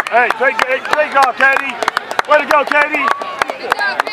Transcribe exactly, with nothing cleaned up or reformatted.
Hey, take, take off, Katy. Way to go, Katy.